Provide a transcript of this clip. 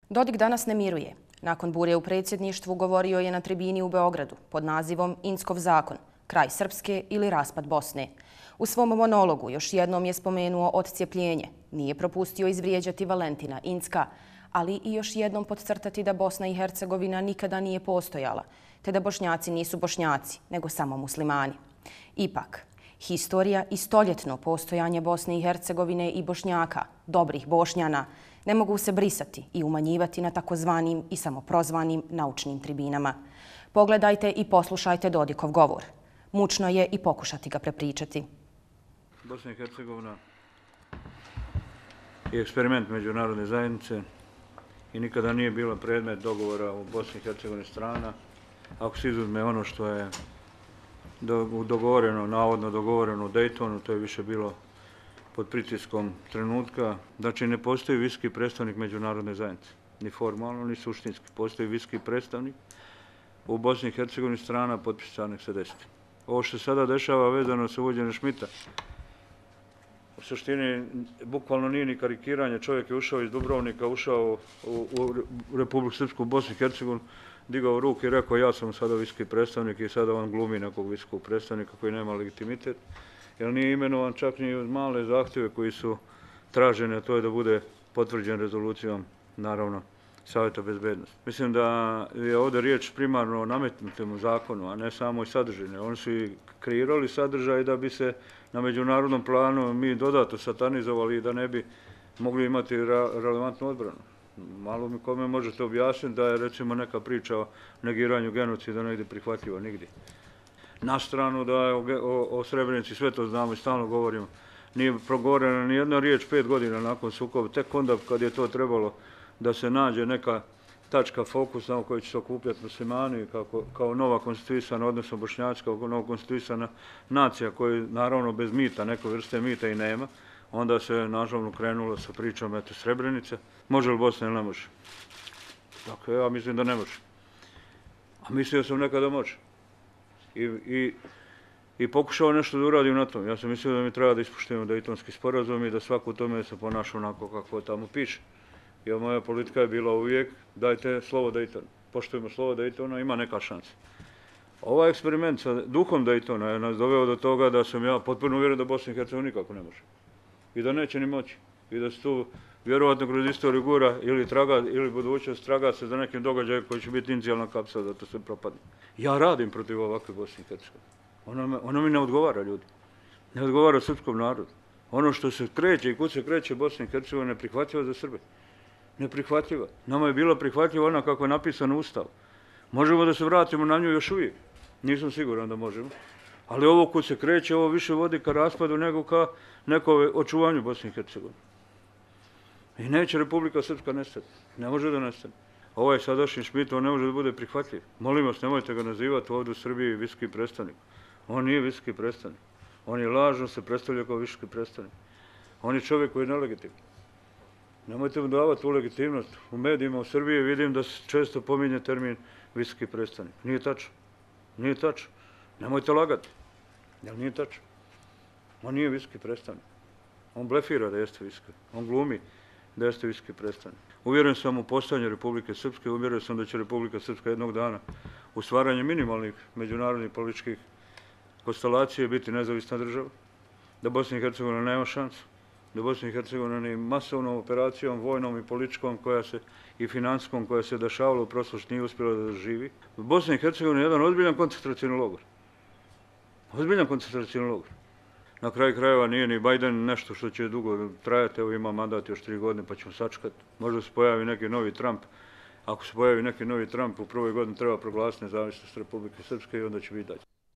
Dodik danas ne miruje. Nakon burje u predsjedništvu govorio je na tribini u Beogradu pod nazivom Inckov zakon, kraj Srpske ili raspad Bosne. U svom monologu još jednom je spomenuo odcijepljenje. Nije propustio izvrijeđati Valentina Incka, ali i još jednom podcrtati da Bosna i Hercegovina nikada nije postojala, te da Bošnjaci nisu Bošnjaci, nego samo muslimani. Ipak, historija i stoljetno postojanje Bosne i Hercegovine i Bošnjaka, dobrih Bošnjana, ne mogu se brisati i umanjivati na takozvanim i samoprozvanim naučnim tribinama. Pogledajte i poslušajte Dodikov govor. Mučno je i pokušati ga prepričati. Bosna i Hercegovina je eksperiment međunarodne zajednice i nikada nije bila predmet dogovora u Bosni i Hercegovini strana. Ako se izuzme ono što je dogovoreno, navodno dogovoreno u Daytonu, to je više bilo pod pritiskom trenutka. Znači, ne postoji viski predstavnik međunarodne zajednice, ni formalno, ni suštinski. Postoji viski predstavnik. U Bosni i Hercegovini strana potpisa nek se desiti. Ovo što se sada dešava vezano sa uvođenjem Šmita, u suštini, bukvalno nije ni karikiranje. Čovjek je ušao iz Dubrovnika, ušao u Republiku Srpsku, Bosnu i Hercegovinu, digao ruke i rekao ja sam sada viski predstavnik i sada on glumi nekog viskog predstavnika koji nema legitimitet. Jer nije imenovan čak ni uz male zahtjeve koji su traženi, a to je da bude potvrđen rezolucijom, naravno, Savjeta bezbednosti. Mislim da je ovdje riječ primarno o nametnutom zakonu, a ne samo i sadržine. Oni su i kreirali sadržaj da bi se na međunarodnom planu mi dodatno satanizovali i da ne bi mogli imati relevantnu odbranu. Malo mi kome možete objasniti da je recimo neka priča o negiranju genocida negdje prihvatljiva, nigdje. Na stranu da je o Srebrenici, sve to znamo i stalno govorimo, nije progovorena ni jedna riječ 5 godina nakon sukoba, tek onda kad je to trebalo da se nađe neka tačka fokusa u kojoj će se okupljati muslimani kao nova konstituisana, odnosno Bošnjaci, kao nova konstituisana nacija koja naravno bez mita, neke vrste mita i nema, onda se nažalost krenulo sa pričom eto Srebrenice. Može li Bosna ili ne može? Dakle, ja mislim da ne može. A mislio sam nekada može. I pokušao nešto da uradim na tom. Ja sam mislio da mi treba da ispoštujemo Daytonski sporazum i da svako u tome se ponaša onako kako tamo piše. Jer moja politika je bila uvijek dajte slovo Daytona. Poštujemo slovo Daytona, ima neka šansa. Ovaj eksperiment sa duhom Daytona je nas doveo do toga da sam ja potpuno uvjeren da Bosna i Hercegovina nikako ne može. I da neće ni moći. I da se tu vjerovatno kroz istoriju gura ili budućnost traga se za nekim događajem koji će biti inicijalna kapsula da to sve propadne. Ja radim protiv ovakve Bosne i Hercegovine. Ono mi ne odgovara ljudi. Ne odgovara srpskom narodu. Ono što se kreće i kud se kreće Bosna i Hercegovina je prihvatljiva za Srbe. Neprihvatljiva. Nama je bila prihvatljiva ona kako je napisana u Ustavu. Možemo da se vratimo na nju još uvijek. Nisam siguran da možemo. Ali ovo kud se kreće, ovo više vodi ka raspadu nego ka nekoj očuvanju Bosne i Hercegovine. I neće Republika Srpska nestati. Ne može da nestane. Ovaj sadašnji Šmit, on ne može da bude prihvatljiv. Molim vas, nemojte ga nazivati ovdje u Srbiji viski predstavnik. On nije viski predstavnik. On je lažno se predstavlja kao viski predstavnik. On je čovjek koji je nelegitiman. Nemojte mu davati tu legitimnost. U medijima u Srbiji vidim da se često pominje termin viski predstavnik. Nije tačno. Nije tačno. Nemojte lagati. Jer nije tačno. On nije viski predstavnik. On blefira da jeste viski. On glumi da jeste viski predstavnik. Uvjeren sam u postojanje Republike Srpske, uvjeren sam da će Republika Srpska jednog dana u stvaranju minimalnih međunarodnih političkih konstelacija biti nezavisna država, da Bosna i Hercegovina nema šansu, da Bosna i Hercegovina ni masovnom operacijom, vojnom i političkom i finansijskom koja se dešavala u prošlosti nije uspjela da živi. Bosna i Hercegovina je jedan ozbiljan koncentracijni logor. Ozbiljan koncentracijni logor. Na kraju krajeva nije ni Biden nešto što će dugo trajati, evo ima mandat još 3 godine pa ćemo sačekati. Možda se pojavi neki novi Trump. Ako se pojavi neki novi Trump u prvoj godini treba proglasiti nezavisnost Republike Srpske i onda će biti dalje.